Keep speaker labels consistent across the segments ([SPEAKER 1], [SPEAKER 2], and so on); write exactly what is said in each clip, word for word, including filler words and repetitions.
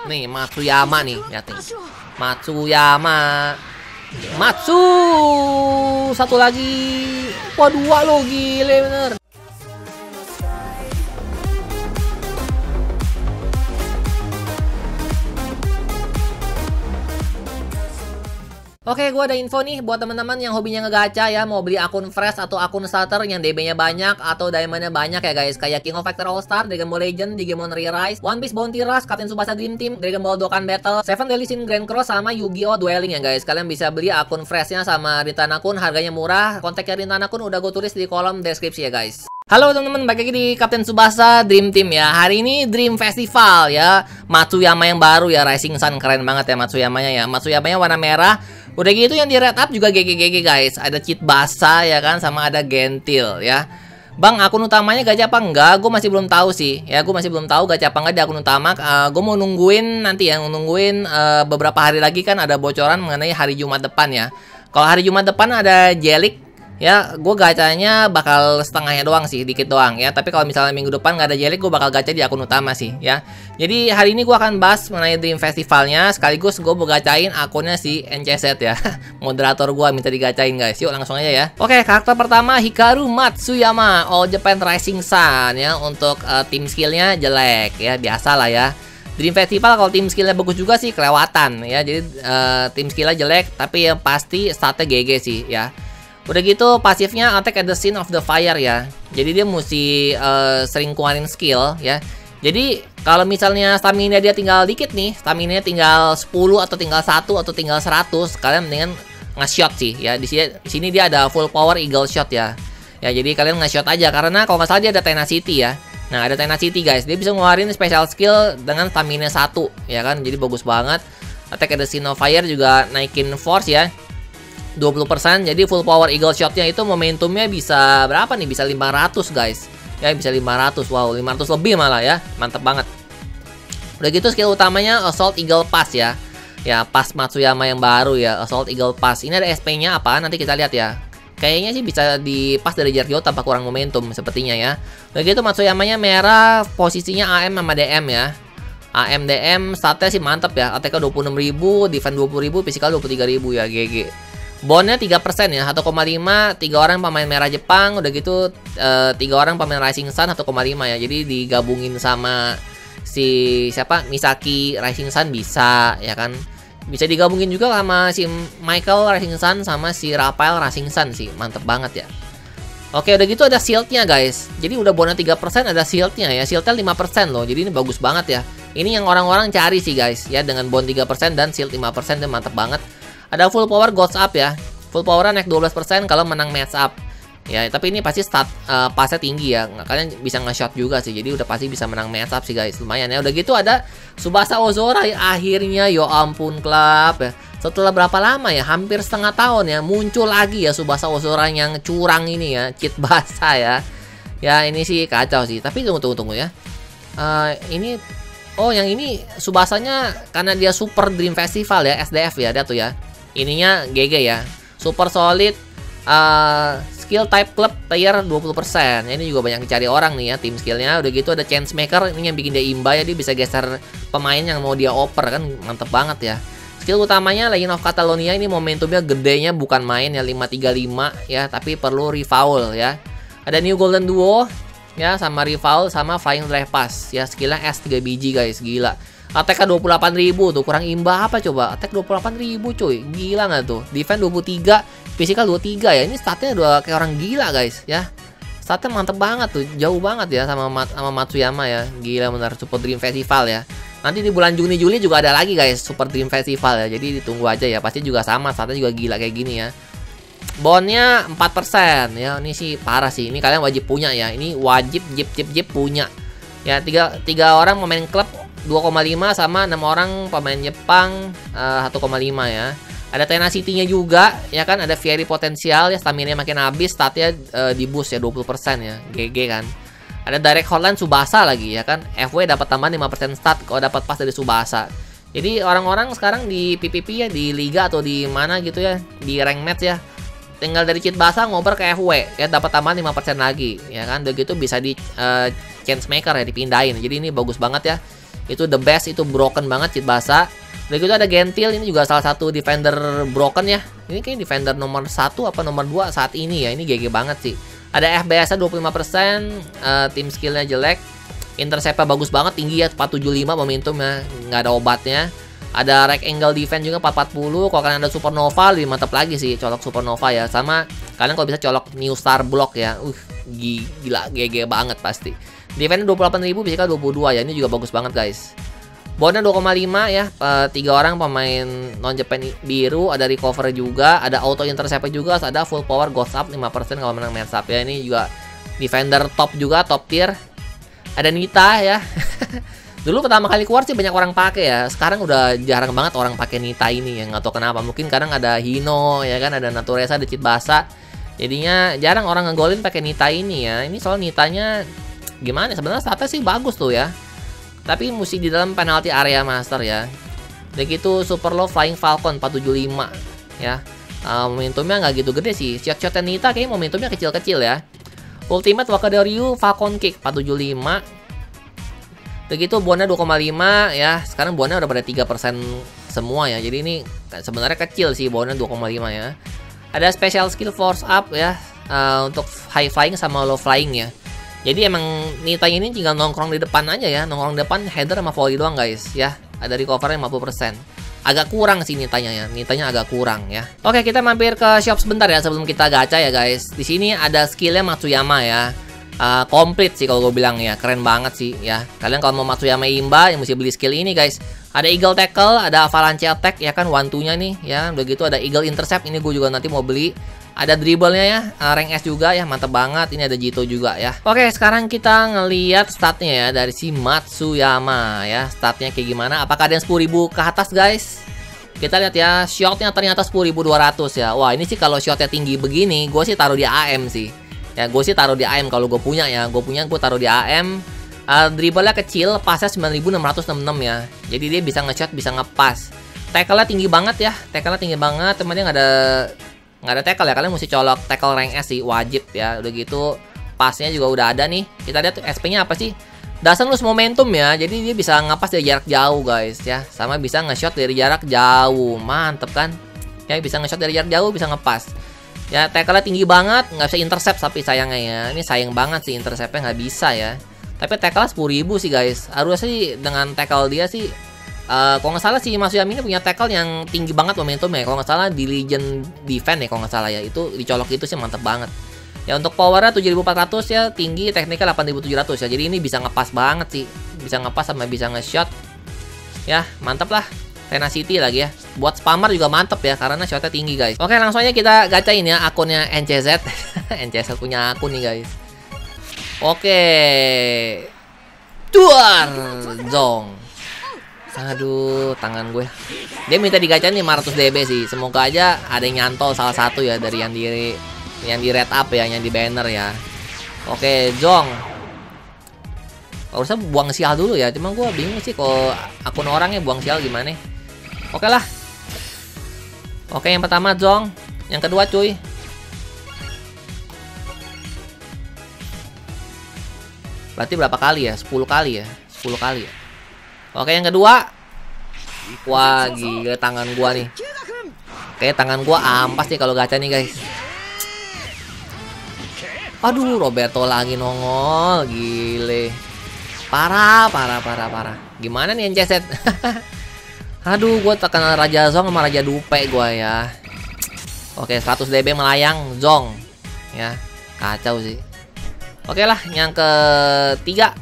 [SPEAKER 1] Nih Matsuyama nih, lihat nih. Matsuyama. Matsu. Satu lagi. Wah, dua lo, gile bener. Oke, gue ada info nih buat teman-teman yang hobinya ngegacha ya, mau beli akun fresh atau akun starter yang D B-nya banyak atau diamond-nya banyak ya guys, kayak King of Fighter All Star, Dragon Ball Legend, Digimon Re-Rise, One Piece Bounty Rush, Captain Tsubasa Dream Team, Dragon Ball Dokkan Battle, Seven Deadly Sin Grand Cross, sama Yu-Gi-Oh Dueling ya guys. Kalian bisa beli akun freshnya sama Rintana Kun, harganya murah. Kontaknya Rintana Kun udah gue tulis di kolom deskripsi ya guys. Halo teman-teman, balik lagi di Captain Tsubasa Dream Team ya. Hari ini Dream Festival ya, Matsuyama yang baru ya, Rising Sun, keren banget ya Matsuyamanya ya. Matsuyamanya warna merah. Udah gitu yang di red up juga G G G G guys. Ada cheat basa ya kan, sama ada gentil ya. Bang, akun utamanya gacha apa enggak? Gue masih belum tahu sih. Ya, gue masih belum tahu gacha apa enggak di akun utama. Uh, gue mau nungguin nanti ya, nungguin uh, beberapa hari lagi kan ada bocoran mengenai hari Jumat depan ya. Kalau hari Jumat depan ada Jelik ya, gue gacanya bakal setengahnya doang sih, dikit doang ya. Tapi kalau misalnya minggu depan nggak ada Jelik, gue bakal gacha di akun utama sih ya. Jadi hari ini gue akan bahas mengenai Dream Festivalnya, sekaligus gue mau gacain akunnya si N C Z ya. Moderator gue minta digacain guys. Yuk langsung aja ya. Oke, karakter pertama Hikaru Matsuyama, All Japan Rising Sun ya. Untuk uh, tim skillnya jelek ya, biasa lah ya. Dream Festival kalau tim skillnya bagus juga sih kelewatan ya. Jadi uh, tim skillnya jelek, tapi yang pasti statnya G G sih ya. Udah gitu pasifnya attack at the scene of the fire ya. Jadi dia mesti uh, sering keluarin skill ya. Jadi kalau misalnya stamina dia tinggal dikit nih, stamina tinggal sepuluh atau tinggal satu atau tinggal seratus, kalian mendingan nge-shot sih ya. Di sini di sini dia ada full power eagle shot ya. Ya jadi kalian nge-shot aja, karena kalau nggak salah dia ada tenacity ya. Nah, ada tenacity guys. Dia bisa ngeluarin special skill dengan stamina satu ya kan. Jadi bagus banget. Attack at the scene of fire juga naikin force ya. dua puluh persen, jadi full power eagle shotnya itu momentumnya bisa berapa nih? Bisa lima ratus guys. Ya bisa lima ratus, wow lima ratus lebih malah ya. Mantep banget. Udah gitu skill utamanya Assault Eagle Pass ya. Ya pas Matsuyama yang baru ya, Assault Eagle Pass. Ini ada S P-nya apa? Nanti kita lihat ya. Kayaknya sih bisa dipas dari jarak jauh tanpa kurang momentum sepertinya ya. Udah gitu Matsuyamanya merah, posisinya A M sama D M ya. A M D M statnya sih mantep ya. Attack dua puluh enam ribu, defense dua puluh ribu, physical dua puluh tiga ribu ya, G G. Bondnya tiga persen ya, satu koma lima, tiga orang pemain merah Jepang, udah gitu uh, tiga orang pemain Rising Sun satu koma lima ya. Jadi digabungin sama si siapa? Misaki Rising Sun bisa ya kan. Bisa digabungin juga sama si Michael Rising Sun sama si Raphael Rising Sun sih. Mantep banget ya. Oke, udah gitu ada shieldnya guys. Jadi udah bondnya tiga persen, ada shieldnya ya. Shieldnya lima persen loh. Jadi ini bagus banget ya. Ini yang orang-orang cari sih guys ya, dengan bond tiga persen dan shield lima persen, dia mantep banget. Ada full power gods up ya. Full power naik dua belas persen kalau menang match up. Ya, tapi ini pasti start uh, pasnya tinggi ya. Kalian bisa nge-shot juga sih. Jadi udah pasti bisa menang match up sih guys. Lumayan ya. Udah gitu ada Tsubasa Ozora ya, akhirnya. Ya ampun klub ya. Setelah berapa lama ya? Hampir setengah tahun ya. Muncul lagi ya Tsubasa Ozora yang curang ini ya. Cheat basa ya. Ya ini sih kacau sih. Tapi tunggu tunggu tunggu ya. Uh, ini oh yang ini Tsubasanya karena dia Super Dream Festival ya. S D F ya. Dia tuh ya. Ininya G G ya. Super solid uh, skill type club player dua puluh persen. Ini juga banyak dicari orang nih ya tim skillnya. Udah gitu ada chance maker, ini yang bikin dia imba ya. Dia bisa geser pemain yang mau dia oper kan. Mantep banget ya. Skill utamanya Legend of Catalonia, ini momentumnya gedenya bukan main ya, lima tiga lima ya. Tapi perlu refoul ya. Ada New Golden Duo ya, sama refoul sama Flying Drive Pass ya. Skillnya S tiga biji guys, gila. Attack dua puluh delapan ribu tuh, kurang imba apa coba? Attack dua puluh delapan ribu cuy, gila nggak tuh? Defense dua puluh tiga, physical dua puluh tiga ya. Ini statnya udah kayak orang gila guys ya. Statnya mantep banget tuh, jauh banget ya sama Mat sama Matsuyama ya. Gila bener, Super Dream Festival ya. Nanti di bulan Juni Juli juga ada lagi guys Super Dream Festival ya. Jadi ditunggu aja ya, pasti juga sama, statnya juga gila kayak gini ya. Bondnya empat persen ya. Ini sih parah sih, ini kalian wajib punya ya. Ini wajib jip jip jip punya ya. Tiga, tiga orang pemain klub dua koma lima sama enam orang pemain Jepang uh, satu koma lima ya. Ada tenacity-nya juga ya kan, ada fiery potensial ya, stamina makin habis, statnya uh, di boost ya dua puluh persen ya. G G kan. Ada direct hotline Tsubasa lagi ya kan. F W dapat tambahan lima persen stat kalau dapat pas dari Tsubasa. Jadi orang-orang sekarang di P P P ya, di liga atau di mana gitu ya, di rank match ya, tinggal dari cheat basa ngoper ke F W ya, dapat tambahan lima persen lagi ya kan. Udah gitu bisa di uh, chance maker ya, dipindahin. Jadi ini bagus banget ya. Itu the best, itu broken banget cheat basa. Udah gitu ada Gentil, ini juga salah satu defender broken ya. Ini kayak defender nomor satu apa nomor dua saat ini ya. Ini G G banget sih. Ada F B S-nya dua puluh lima persen, uh, tim skillnya jelek. Intercept-nya bagus banget, tinggi ya, empat tujuh lima momentum ya, nggak ada obatnya. Ada right angle defense juga empat empat puluh. Kalau kalian ada Supernova lebih mantap lagi sih, colok Supernova ya. Sama kalian kalau bisa colok New Star Block ya. Uh, gila, G G banget pasti. Defense dua puluh delapan ribu, physical dua puluh dua ya. Ini juga bagus banget guys. Bonusnya dua koma lima ya, tiga orang pemain non Japan biru, ada recover juga, ada auto intercept juga, ada full power ghost up lima persen kalau menang match up ya. Ini juga defender top juga, top tier. Ada Nita ya. Dulu pertama kali keluar sih banyak orang pakai ya. Sekarang udah jarang banget orang pakai Nita ini ya, nggak tahu kenapa. Mungkin kadang ada Hino ya kan, ada Naturesa, ada cheat basa. Jadinya jarang orang ngegolin pakai Nita ini ya. Ini soal Nitanya gimana? Sebenarnya statnya sih bagus tuh ya. Tapi mesti di dalam penalty area master ya. Dan gitu super low flying falcon empat tujuh lima ya. Uh, momentumnya nggak gitu gede sih. Shot-shotnya Nita kayaknya momentumnya kecil-kecil ya. Ultimate Wakadoryu Falcon Kick empat tujuh lima. Begitu bonnya dua koma lima ya. Sekarang bonnya udah pada tiga persen semua ya. Jadi ini sebenarnya kecil sih bonnya dua koma lima ya. Ada special skill force up ya. Uh, untuk high flying sama low flying ya. Jadi emang Nita ini tinggal nongkrong di depan aja ya. Nongkrong di depan, header sama volley doang guys ya. Ada recovernya lima puluh persen. Agak kurang sih Nitanya ya. Nitanya agak kurang ya. Oke, kita mampir ke shop sebentar ya sebelum kita gacha ya guys. Di sini ada skillnya Matsuyama ya. Uh, komplit sih kalau gue bilang ya. Keren banget sih ya. Kalian kalau mau Matsuyama Imba yang mesti beli skill ini guys. Ada Eagle Tackle, ada Avalanche Attack ya kan, one two-nya nih ya. Begitu ada Eagle Intercept, ini gue juga nanti mau beli. Ada dribblenya ya, uh, rank S juga ya, mantep banget. Ini ada Jito juga ya. Oke, sekarang kita ngelihat statnya ya dari si Matsuyama ya. Statnya kayak gimana? Apakah ada yang sepuluh ribu ke atas guys? Kita lihat ya, shotnya ternyata sepuluh ribu dua ratus ya. Wah, ini sih kalau shotnya tinggi begini, gue sih taruh di A M sih. Ya, gue sih taruh di A M kalau gue punya ya. Gue punya, gue taruh di A M. Uh, dribblenya kecil, pasnya sembilan ribu enam ratus enam puluh enam ya. Jadi dia bisa nge-shot, bisa ngepas. Tackle-nya tinggi banget ya. Tackle-nya tinggi banget, temennya nggak ada nggak ada tackle ya. Kalian mesti colok tackle rank S sih, wajib ya. Udah gitu, pasnya juga udah ada nih. Kita lihat S P-nya apa sih? Dasan lose momentum ya. Jadi dia bisa ngepas dari jarak jauh guys ya. Sama bisa nge-shot dari jarak jauh. Mantep kan? Ya, bisa nge-shot dari jarak jauh, bisa ngepas. Ya, tackle-nya tinggi banget, nggak bisa intercept tapi sayangnya ya. Ini sayang banget sih, intercept-nya nggak bisa ya. Tapi tackle sepuluh ribu sih guys. Harusnya sih dengan tackle dia sih, uh, kalau nggak salah sih Matsuyama ini punya tackle yang tinggi banget momentumnya. Kalau nggak salah di Legend Defense ya, kalau nggak salah ya. Itu dicolok itu sih mantep banget. Ya, untuk powernya tujuh ribu empat ratus ya, tinggi, tekniknya delapan ribu tujuh ratus ya. Jadi ini bisa ngepas banget sih. Bisa ngepas sama bisa nge-shot. Ya, mantep lah. Tenacity lagi ya. Buat spammer juga mantep ya, karena shotnya tinggi guys. Oke, langsung aja kita gacain ya akunnya N C Z. N C Z punya akun nih guys. Oke, duar zong. Aduh, tangan gue. Dia minta digacain lima ratus D B sih. Semoga aja ada yang nyantol salah satu ya dari yang di yang di red up ya, yang di banner ya. Oke, zong. Harusnya buang sial dulu ya. Cuma gue bingung sih kalau akun orangnya buang sial gimana. Oke lah. Oke, yang pertama zong. Yang kedua cuy. Berarti berapa kali ya? sepuluh kali ya? sepuluh kali ya? Oke, yang kedua. Wah, gila tangan gua nih. Kayak tangan gua ampas nih kalau gacha nih, guys. Aduh, Roberto lagi nongol. Gile. Parah, parah, parah, parah. Gimana nih N C Z? Aduh, gua tekan Raja Zong sama Raja Dupe gua ya. Oke, seratus D B melayang Zong. Ya, kacau sih. Oke lah, yang ketiga.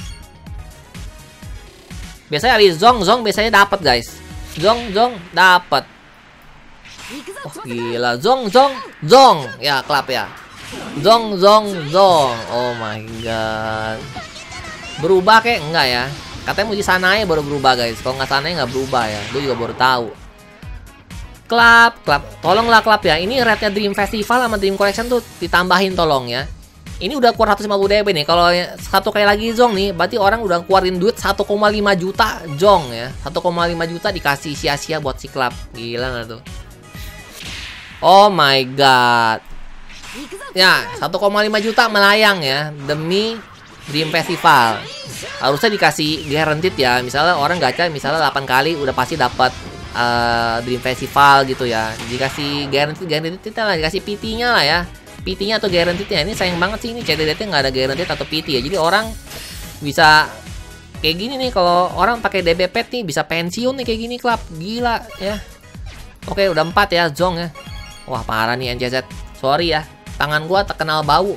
[SPEAKER 1] Biasanya dari Zong, Zong biasanya dapat guys. Zong, Zong dapat. Oh gila, Zong, Zong, Zong. Ya, klap ya. Zong, Zong, Zong. Oh my god. Berubah kayak enggak ya? Katanya mau di sananya baru berubah guys. Kalau nggak sananya nggak berubah ya. Gue juga baru tahu. Klap, klap. Tolonglah klap ya. Ini rate-nya Dream Festival sama Dream Collection tuh ditambahin tolong ya. Ini udah keluar seratus lima puluh D B nih. Kalau satu kali lagi Zong nih, berarti orang udah keluarin duit satu koma lima juta Zong ya. satu koma lima juta dikasih sia-sia buat si klub. Gila nggak tuh? Oh my god. Ya, satu koma lima juta melayang ya demi Dream Festival. Harusnya dikasih guaranteed ya. Misalnya orang gacha misalnya delapan kali udah pasti dapat uh, Dream Festival gitu ya. Dikasih guaranteed guaranteed lah, dikasih P T-nya lah ya. P T-nya atau guaranteed-nya. Ini sayang banget sih ini C D D T nggak ada guaranteed atau P T ya. Jadi orang bisa kayak gini nih, kalau orang pakai D B Pet nih bisa pensiun nih kayak gini klub. Gila ya. Oke, udah empat ya Zong ya. Wah, parah nih N C Z. Sorry ya. Tangan gua terkenal bau.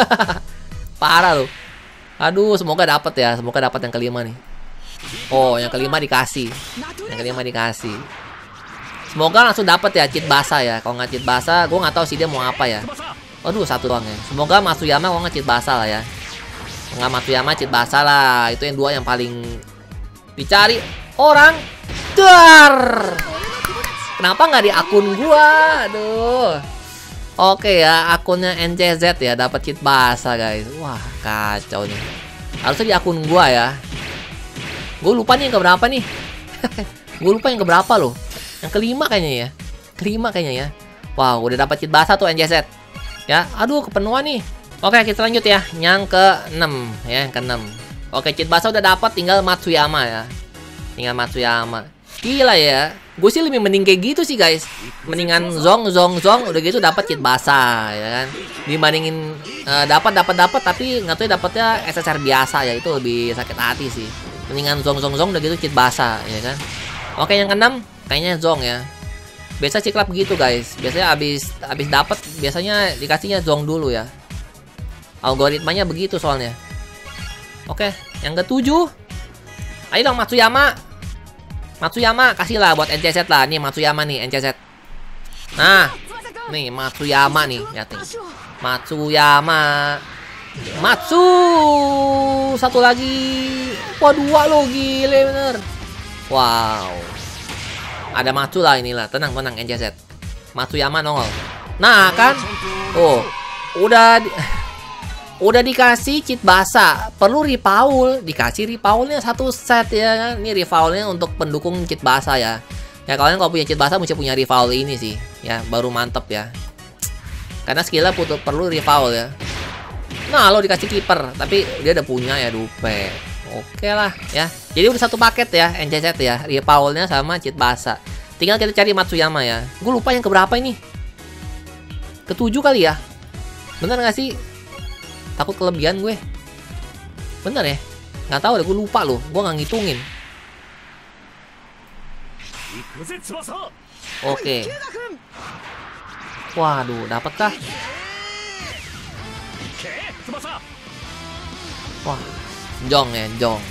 [SPEAKER 1] Parah loh. Aduh, semoga dapat ya. Semoga dapat yang kelima nih. Oh, yang kelima dikasih. Yang kelima dikasih. Semoga langsung dapat ya cheat basah ya. Kalau nggak cheat basah, gue nggak tahu sih dia mau apa ya. Aduh, satu doang ya. Semoga Matsuyama kalau nggak cheat basah lah ya. Nggak Matsuyama cheat basah lah. Itu yang dua yang paling dicari orang. Dar. Kenapa nggak di akun gua? Aduh. Oke ya, akunnya N C Z ya dapat cheat basah guys. Wah, kacau nih. Harusnya di akun gua ya. Gue lupa nih yang keberapa nih. Gue lupa yang keberapa loh. Yang kelima kayaknya ya. Kelima kayaknya ya. Wow, udah dapat cheat basah tuh N C Z. Ya, aduh kepenuhan nih. Oke, kita lanjut ya. Yang ke enam ya, yang ke enam. Oke, cheat basah udah dapat, tinggal Matsuyama ya. Tinggal Matsuyama. Gila ya. Gue sih lebih mending kayak gitu sih guys. Mendingan zong zong zong udah gitu dapat cheat basah ya kan. Dibandingin uh, dapat dapat dapat tapi nggak tahu dapatnya S S R biasa ya, itu lebih sakit hati sih. Mendingan zong zong zong udah gitu cheat basah ya kan. Oke, yang keenam kayaknya zong ya. Biasa ciklap gitu guys. Biasanya abis abis dapat biasanya dikasihnya zong dulu ya. Algoritmanya begitu soalnya. Oke, yang ketujuh. Ayo dong Matsuyama. Matsuyama kasihlah buat N C Z lah. Nih Matsuyama nih N C Z. Nah, nih Matsuyama nih, lihat nih. Matsuyama. Matsu. Satu lagi. Wah, dua loh, gile bener. Wow. Ada Matsu lah inilah. Tenang, tenang N C Z. Matsuyama nongol. Nah, kan? Oh, udah di udah dikasih cheat basah, perlu repaul, dikasih repaulnya satu set ya kan. Ini repaulnya untuk pendukung cheat basah ya. Ya kalian kalau punya cheat basah mesti punya repaul ini sih, ya baru mantep ya. Karena skillnya butuh perlu repaul ya. Nah lo dikasih kiper, tapi dia udah punya ya dupe. Oke lah ya. Jadi udah satu paket ya N C Z ya, repaulnya sama cheat basah. Tinggal kita cari Matsuyama ya. Gue lupa yang keberapa ini. Ketujuh kali ya. Bener nggak sih? Takut kelebihan gue. Bener ya? Nggak tahu deh, gue lupa loh. Gue nggak ngitungin. Oke. Waduh, dapat kah? Wah, jong ya, jong.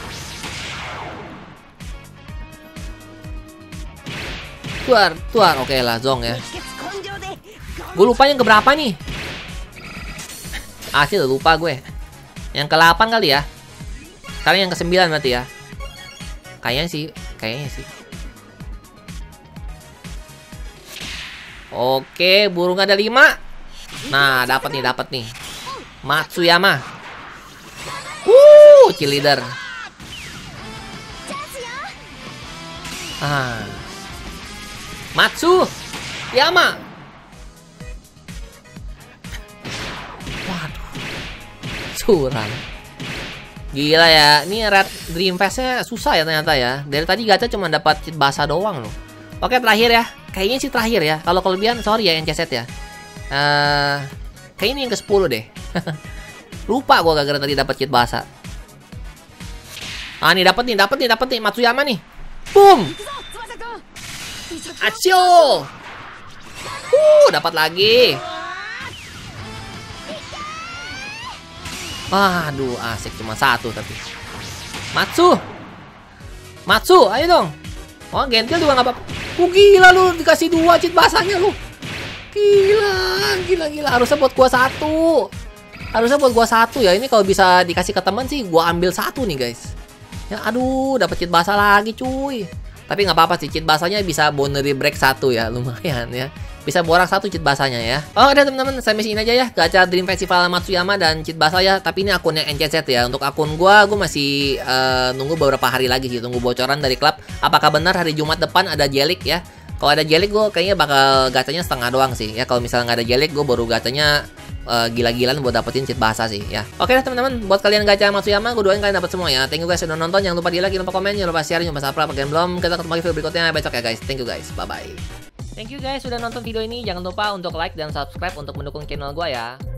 [SPEAKER 1] Tuar, tuar. Oke lah, zong ya. Gue lupa yang keberapa nih. Ah, sih lupa gue. Yang ke delapan kali ya. Sekarang yang ke sembilan berarti ya. Kayaknya sih, kayaknya sih. Oke, burung ada lima. Nah, dapat nih, dapat nih. Matsuyama. Uh, cheerleader. Ah. Matsu Yama. Waduh. Curang. Gila ya. Ini Red Dream Fest-nya susah ya ternyata ya. Dari tadi gacha cuma dapat cheat basah doang loh. Oke, terakhir ya. Kayaknya sih terakhir ya. Kalau kelebihan sorry ya N C Z ya. Uh, kayaknya ini yang ke sepuluh deh. Lupa gua gara-gara tadi dapat cheat basah. Ah, nih dapat nih, dapat nih, dapat nih Matsuyama nih. Boom. Acio. Uh, dapat lagi. Waduh, asik cuma satu tapi. Matsu. Matsu, ayo dong. Oh, Gentil juga nggak apa-apa. Oh, gila lu dikasih dua cheat basahnya lu. Gila, gila, gila. Harusnya buat gua satu. Harusnya buat gua satu ya. Ini kalau bisa dikasih ke teman sih gua ambil satu nih, guys. Ya aduh, dapat cheat basah lagi, cuy. Tapi nggak apa-apa sih, cheat basahnya bisa boundary break satu ya, lumayan ya. Bisa borak satu cheat basahnya ya. Oh, udah teman-teman, sampai sini aja ya gacha Dream Festival Matsuyama dan cheat basah ya. Tapi ini akunnya N C Z ya. Untuk akun gua, gua masih uh, nunggu beberapa hari lagi sih, tunggu bocoran dari klub. Apakah benar hari Jumat depan ada Jelik ya? Kalau ada Jelik, gue kayaknya bakal gacanya setengah doang sih ya. Kalau misalnya nggak ada Jelik, gue baru gacanya uh, gila-gilaan buat dapetin cheat bahasa sih ya. Oke lah teman-teman, buat kalian gacha Matsuyama, gue doain kalian dapat semua ya. Thank you guys sudah nonton, jangan lupa di like, jangan lupa komen, jangan lupa share, jangan lupa subscribe. Bagi yang belum, kita ketemu lagi video berikutnya besok ya guys. Thank you guys, bye bye. Thank you guys sudah nonton video ini. Jangan lupa untuk like dan subscribe untuk mendukung channel gue ya.